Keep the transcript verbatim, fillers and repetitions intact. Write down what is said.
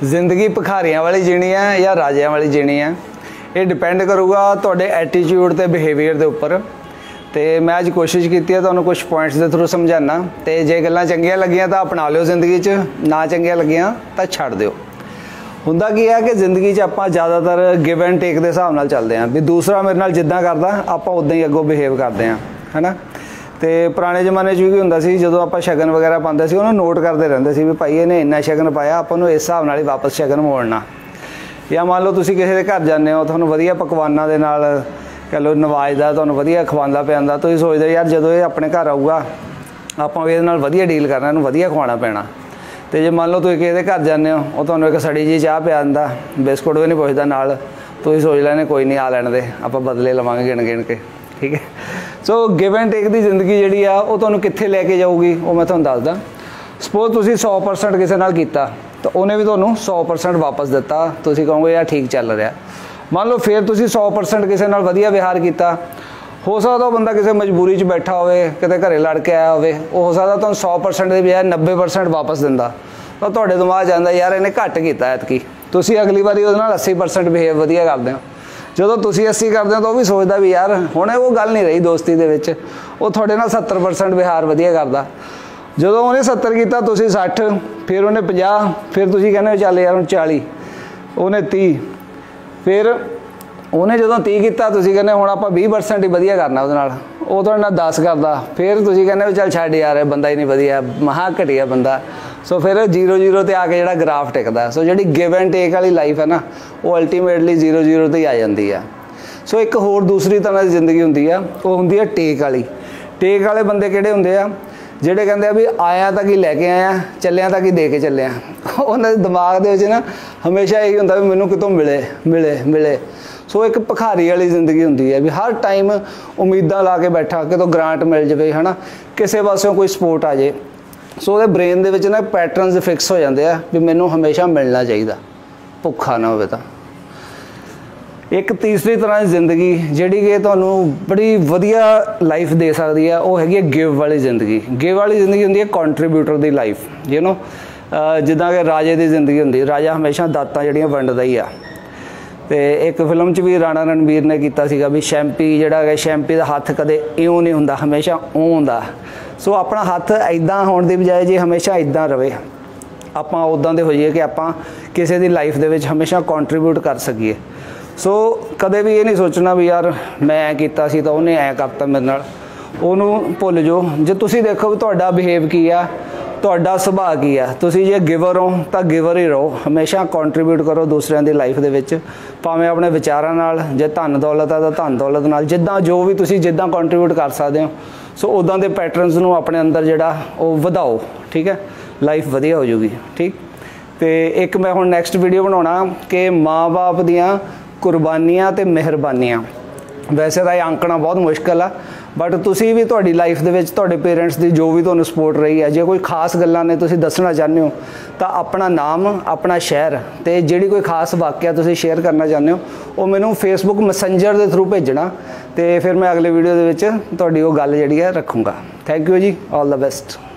जिंदगी भिखारियां वाली जीनी है या राजियां वाली जीनी है, ये डिपेंड करूगा तुहाडे एटीट्यूड ते बिहेवियर के उपर। तो मैं अज कोशिश की है तुहानूं कुछ पॉइंट्स के थ्रू समझाना, तो जे गल्लां चंगियां लगियां तो अपना लिओ ज़िंदगी च, ना चंगियां लगियां तो छड्ड दिओ। हुंदा की है कि जिंदगी च आपां ज़्यादातर गिव एंड टेक के हिसाब नाल चलदे हां, भी दूसरा मेरे नाल जिद्दां करदा आपां उदां ही अगों बिहेव करदे हां, है ना। तो पुराने जमाने भी हुंदा सी, जदों आपां शगन वगैरह पाते सी उन्होंने नोट करते रहंदे सी भी भाई इहने इन्ना शगन पाया, आपां नूं इस हिसाब नाल ही वापस शगन मोड़ना। या मान लो तुसीं किसी दे घर जाते हो, तुहानूं वधिया पकवानां दे नाल कह लो नवाजदा, तुहानूं वधिया खवांदा पिआंदा, तुसीं सोचदे यार जदों ये अपने घर आऊगा आपां इहदे नाल वधिया डील करना, इहनूं वधिया खवाना पैना। तो जे मान लो तुसीं किसी दे घर जाते हो, वो तुहानूं एक सड़ी जी चाह पिआ दिंदा, बिस्कुट भी नहीं पुछदा नाल, तुसीं सोच लैंदे कोई नहीं आ लैण दे, आपां बदले लवांगे गिण गिण के, ठीक है। सो गिव एंड टेक की जिंदगी जी आ वो तुहानूं कित्थे लैके जाऊगी वो मैं तुहानूं दसदा। सपोज तुसीं सौ परसेंट किसी नाल कीता तो उन्हें भी तुहानूं सौ परसेंट वापस दिता, तुसीं कहोगे यार ठीक चल रहा। मान लो फिर तुसीं सौ परसेंट किसी नाल वधिया व्यवहार किया, हो सकता बंदा किसी मजबूरी च बैठा होवे, किते घरे लड़ के आया होवे, हो सकता तुहानूं सौ परसेंट की बजाय नब्बे परसेंट वापस दिंदा, तो तुहाडे दिमाग च आंदा यार इन्हें घट कीता ऐतकी, तुसीं अगली बारी उहदे नाल अस्सी परसेंट बिहेव वधिया करदे हो। जो तुसीं अस्सी करते हो तो वह भी सोचता भी यार हुण वो गल नहीं रही दोस्ती दे विच, वो तुहाडे नाल सत्तर परसेंट व्यवहार वधिया करदा। जो उन्हें सत्तर किया तुसीं सठ, फिर उन्हें पचास, फिर तुसीं कहने चल यार हुण चाली, उन्हें तीह, फिर उन्हें जो तीह किया तुसीं कहने हुण आपां बीस परसेंट ही वधिया करना उहदे नाल, वो तुहाडे नाल दस करदा, फिर तुसीं कहने चल छड्ड यार बंदा ही नहीं वधिया, महा घटिया बंदा। सो फिर जीरो जीरो ते आके जिहड़ा ग्राफ टिकदा। सो जिहड़ी गिव एंड टेक वाली लाइफ है ना, वो अल्टीमेटली जीरो जीरो ते ही आ जाती है। सो एक होर दूसरी तरह की जिंदगी हुंदी है, वो हुंदी है टेक वाली। टेक वाले बंदे किहड़े हुंदे आ, जिहड़े कहंदे आ भी आया तक ही लैके आया, चलिया तक ही दे के चलिया। उन्हां दे दिमाग दे विच ना हमेशा यही हुंदा भी मैनूं कितों मिले मिले मिले। सो एक भिखारी वाली जिंदगी हुंदी है भी हर टाइम उम्मीदां ला के बैठा, कितों ग्रांट मिल जाए, है ना, किसी पासों कोई सपोर्ट आ जाए। सो वो ब्रेन दे विच ना पैटर्नस फिक्स हो जाते हैं भी मैनूं हमेशा मिलना चाहिए, भुखा ना होवे तां। एक तीसरी तरह की जिंदगी जिहड़ी कि तुहानूं बड़ी वधिया लाइफ दे सकदी है, वो हैगी गिव वाली जिंदगी। गिव वाली जिंदगी हुंदी है कॉन्ट्रीब्यूटर की लाइफ, यू नो, जिद्दां कि राजे की जिंदगी हुंदी, राजा हमेशा दातां जिहड़ियां वंडदा ही आ। तो एक फिल्म च भी राणा रणबीर ने किया सीगा भी शैंपी जिहड़ा है, शैंपी का हत्थ कदे इउं नहीं हुंदा, हमेशा ऊं हुंदा। सो अपना हत्थ इदां होने की बजाय जे हमेशा इदां रहे, आपां उदां दे होइए कि आपां किसी की लाइफ दे विच हमेशा कॉन्ट्रीब्यूट कर सकीए। सो कदे भी ये नहीं सोचना भी यार मैं किया सी तो उन्हें ऐ करता मेरे नाल, उहनूं भुल जाओ। जे तुसीं देखो भी तुहाडा बिहेव की आ, तुहाडा सुभाਅ की आ, तुसीं जे गिवर हो तो गिवर ही रहो, हमेशा कॉन्ट्रीब्यूट करो दूसरों की लाइफ दे विच, भावें अपने विचारां नाल, जे धन दौलत है तो धन दौलत नाल, जिद्दां जो भी तुसीं जिद्दां कॉन्ट्रीब्यूट कर सकते हो। सो उदां दे पैटर्नस नूं अपने अंदर जिहड़ा वो वधाओ, ठीक है, लाइफ वधिया हो जाऊगी। ठीक, तो एक मैं हुण नैक्सट वीडियो बनाउणा कि माँ बाप दियां कुर्बानियां ते मेहरबानियां। वैसे तो यह आंकना बहुत मुश्किल है, बट तुसी भी तुहाडी लाइफ दे विच तुहाडे पेरेंट्स की जो भी तुहानूं सपोर्ट रही है, जे कोई खास गल्लां ने तुसी दसना चाहते हो तो अपना नाम, अपना शहर ते जिहड़ी कोई खास वाकया तुसी शेयर करना चाहते हो वो मैनूं फेसबुक मैसेंजर के थ्रू भेजना, तो फिर मैं अगले वीडियो दे विच तुहाडी वो गल जिहड़ी है रखूँगा। थैंक यू जी, ऑल द बेस्ट।